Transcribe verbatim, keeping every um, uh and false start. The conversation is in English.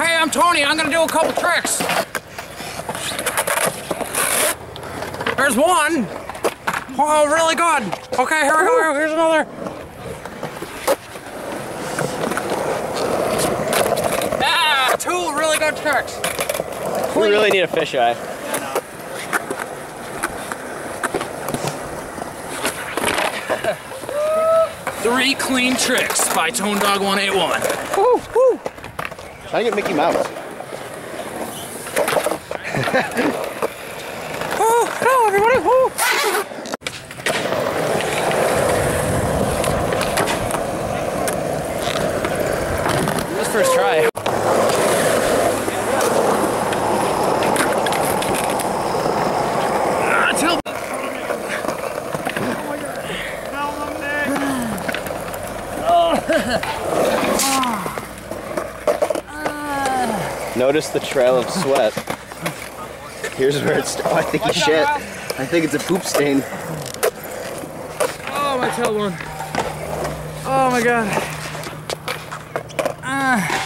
Hey, I'm Tony. I'm gonna do a couple tricks. There's one. Oh, really good. Okay, here we go. Here's another. Ah, two really good tricks. We really need a fisheye. Three clean tricks by Tone Dog one eighty-one. Woo, woo. Trying to get Mickey Mouse. Oh, hello everybody. Oh. This first try. Ah, tell me. Notice the trail of sweat. Here's where it's. Oh, I think you shit. I think it's a poop stain. Oh, my tailbone. Oh my god. Ah.